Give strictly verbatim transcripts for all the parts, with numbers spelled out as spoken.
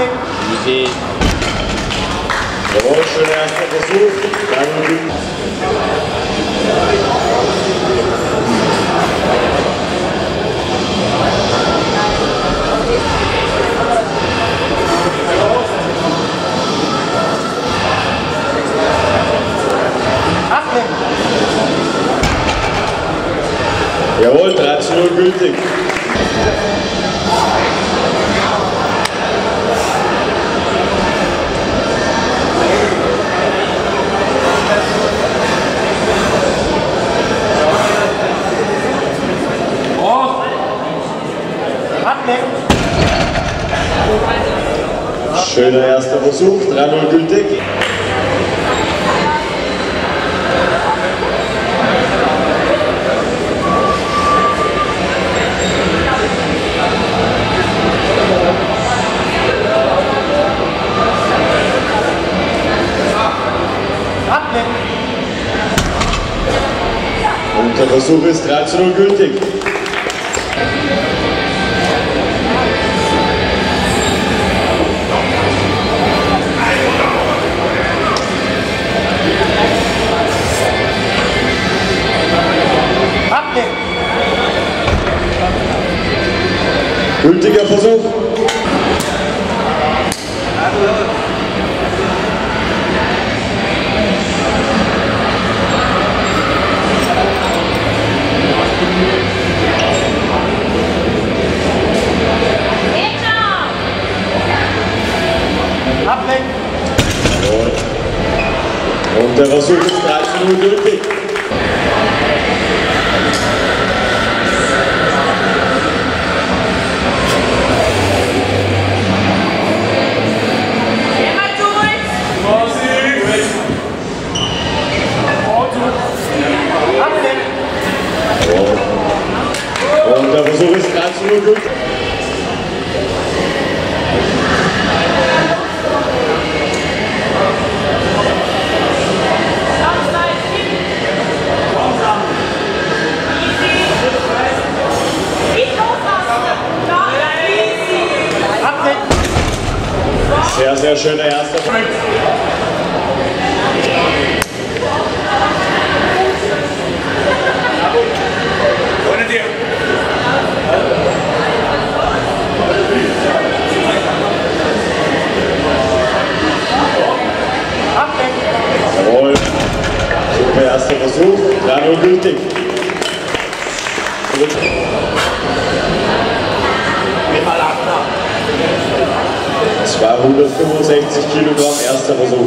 Easy. Jawohl, schöner erster Versuch. Danke. Jawohl, drei zu null gültig. Schöner erster Versuch, drei null gültig. Und der Versuch ist drei zu null gültig. Gültiger Versuch. Und der Versuch ist drei zu null gültig. Und der Versuch ist drei zu null gültig. Sehr, sehr schöner erster Punkt. Jawohl. Super erster Versuch. drei null gültig. zweihundertfünfundsechzig Kilogramm, erster Versuch.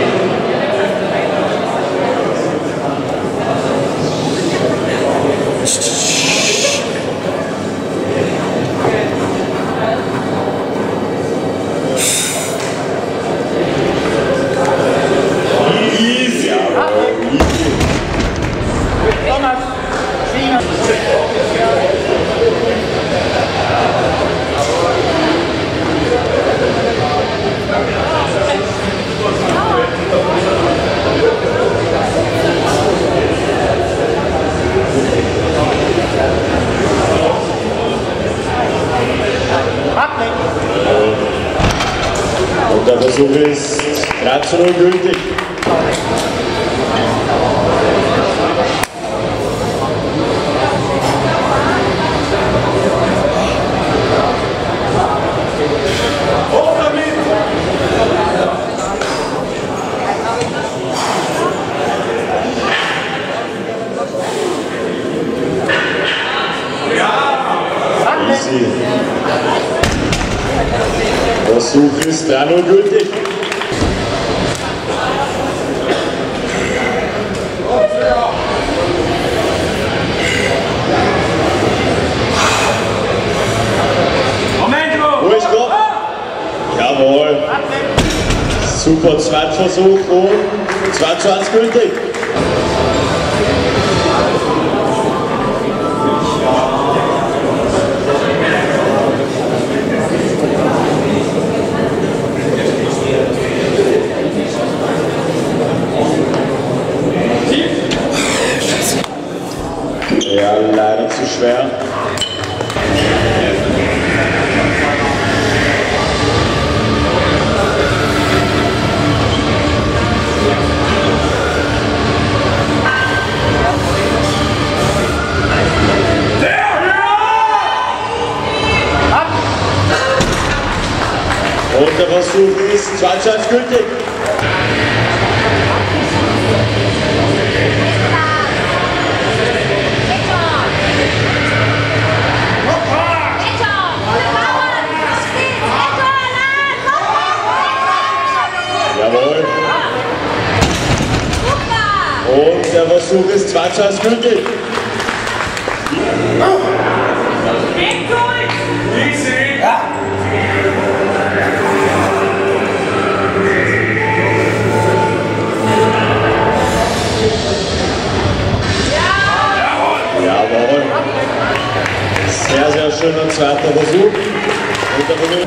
Easy, aber easy. Und der Versuch ist drei zu null gültig. Easy. Versuch ist drei null gültig. Durchkommen. Jawohl. Super Zweitversuch und zwei zu eins gültig. Ja, leider zu schwer. Und der Versuch ist zweitschaftsgültig. Jawohl. Und der Versuch ist zweitschaftsgültig. Jawohl. Sehr, sehr schöner zweiter Versuch. Und der Versuch.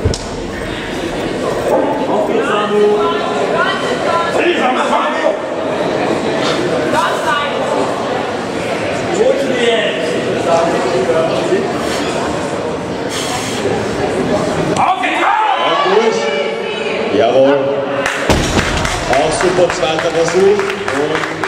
Und durch. Jawohl. Auch super zweiter Versuch. Und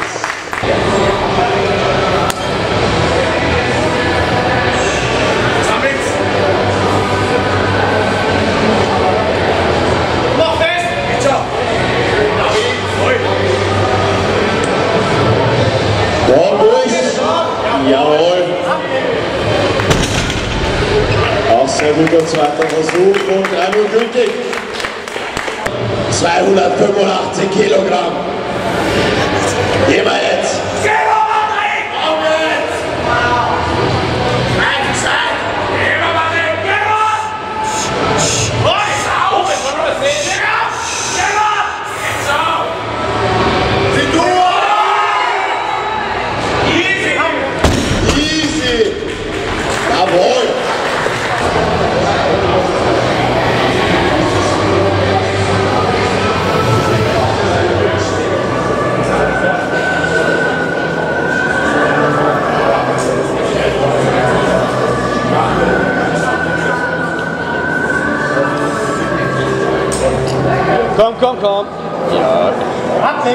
jawohl. Auch sehr guter zweiter Versuch und einmal gültig. zweihundertfünfundachtzig Kilogramm. Gehen wir jetzt. Jawohl! Komm, komm, komm! Ja. Abnehmen!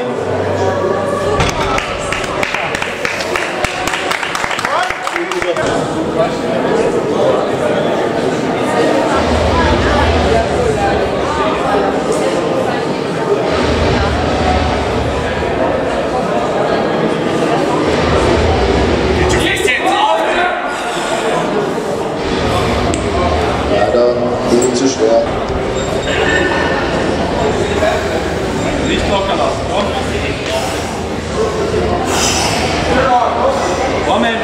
Leider viel zu schwer. Nicht locker lassen, komm! Kommen!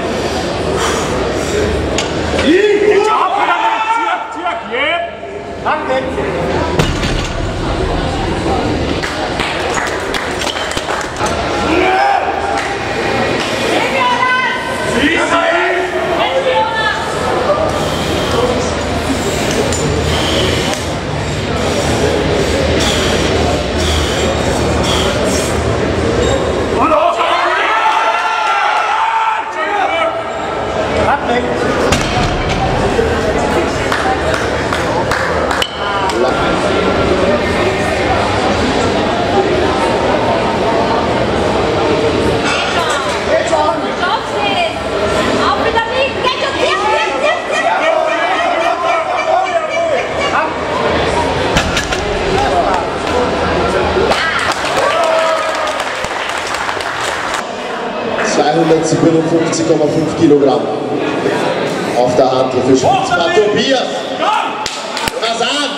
zweihundertsiebenundfünfzig Komma fünf Kilogramm auf der Hand für Spitzmann Tobias. Was an?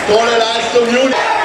Tolle Leistung, Juni.